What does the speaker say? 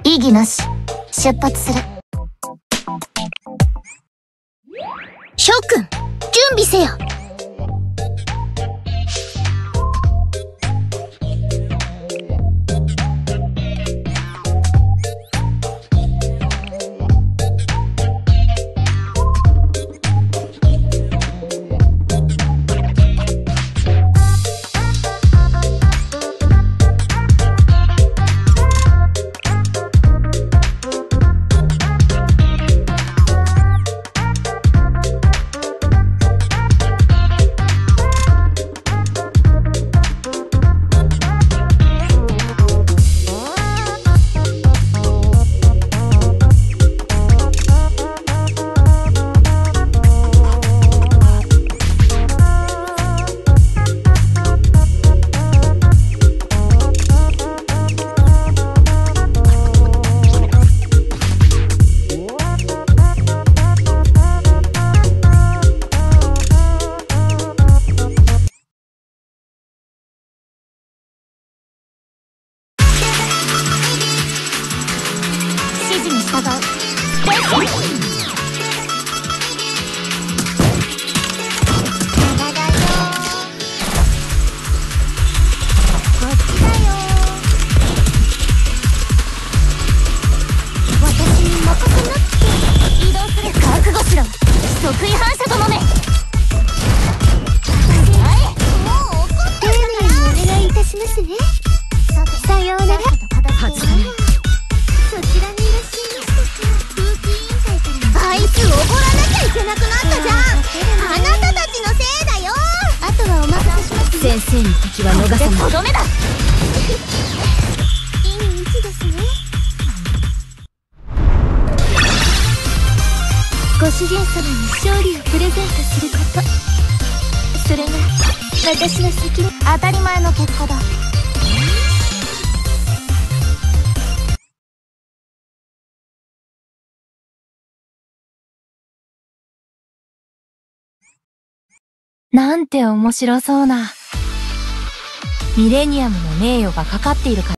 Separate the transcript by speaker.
Speaker 1: 異議なし、出発する。諸君、準備せよ。
Speaker 2: 先生に敵は逃さない。とどめだ。い
Speaker 1: い位置ですね。ご主人様に勝利をプレゼントすること、それが私の責任。当たり前の結果だ。
Speaker 2: なんて面白そうな。ミレニアムの名誉がかかっているから。